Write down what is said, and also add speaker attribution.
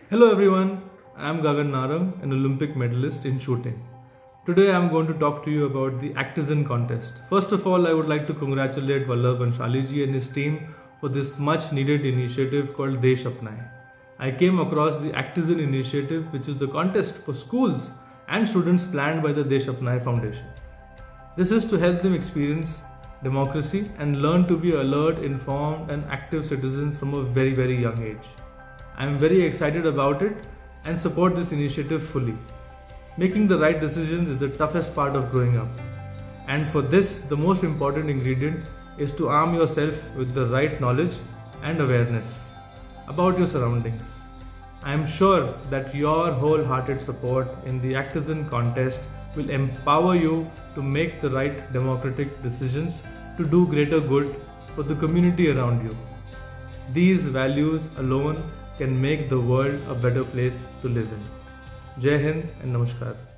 Speaker 1: Hello everyone, I am Gagan Narang, an Olympic medalist in shooting. Today I am going to talk to you about the Actizen contest. First of all, I would like to congratulate Vallabh Anshali and his team for this much needed initiative called Desh, Apnayen. I came across the Actizen initiative, which is the contest for schools and students planned by the Desh Apnayen Foundation. This is to help them experience democracy and learn to be alert, informed and active citizens from a very young age. I am very excited about it and support this initiative fully. Making the right decisions is the toughest part of growing up. And for this, the most important ingredient is to arm yourself with the right knowledge and awareness about your surroundings. I am sure that your wholehearted support in the Actizen contest will empower you to make the right democratic decisions to do greater good for the community around you. These values alone can make the world a better place to live in. Jai Hind and Namaskar.